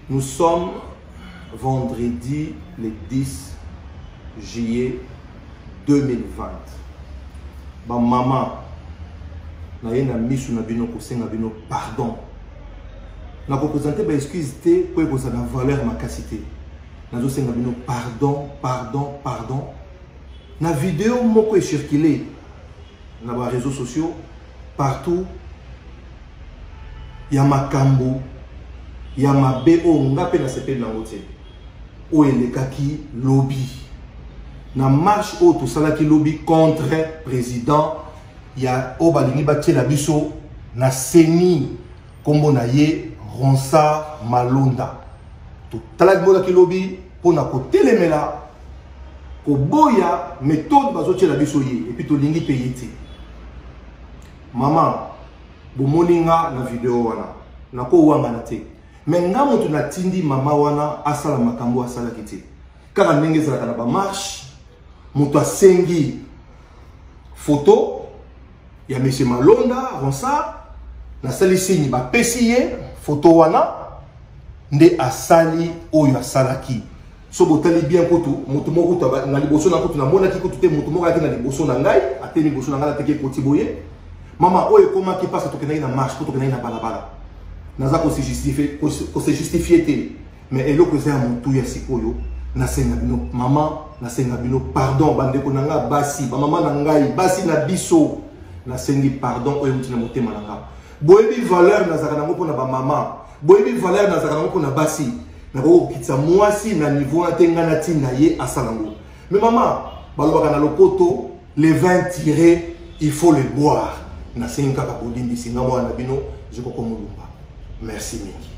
Nous sommes vendredi le 10 juillet 2020. Ma maman, na yena misu na bino kosenga bino pardon. Na ko présenter ba excuse te pour que ça na valeur ma capacité. Na zo senga bino pardon. Na vidéo moko est circulé na ba réseaux sociaux partout. Ya makambo, ya mabe o ngape na sepe na ngote. O elekaki lobby. Na marche o to salaki lobby contre président ya o balingi batie la biso na seni kombo na ye Ronsard Malonda. To talaki bolaki lobby pona ko telemela ko boya méthode bazotie la biso ye et puis to lingi payete. Maman bomoninga na video wana nako wanga na te mais nga mutu na tindi mama wana asala makambo asala kiti kaka ndenge ezalaka na ba marche mutu asengi photo ya monsieur Malonda Ronsard na sali sini ba pesi ye photo wana nde asali oyo asalaki so botali bien kutu mutu moko na liboso na kutu na mona ki kutu te mutu moko na liboso na ngai ateni liboso na ngai ateke koti boye. Maman, oye comment qui passe to kenai na marche, to kenai na balabala. Naza ko se justifier mais eloko za mutu ya sikoyo na senga bino maman na senga bino pardon bande ko nanga basi ba maman na ngai basi na biso na sengi pardon oyo mutu na motema nanga. Boyebi valeur na zaka nango pona ba maman, boyebi valeur na zaka nango pona basi. Na ko kitsa mwasi na niveau na tenga na tinda ye asalango. Mais maman, balobaka na lopoto, les vins tirés, il faut les boire. Na senga ka bodimbi singa mwana bino je ko komulumba. Merci mingi.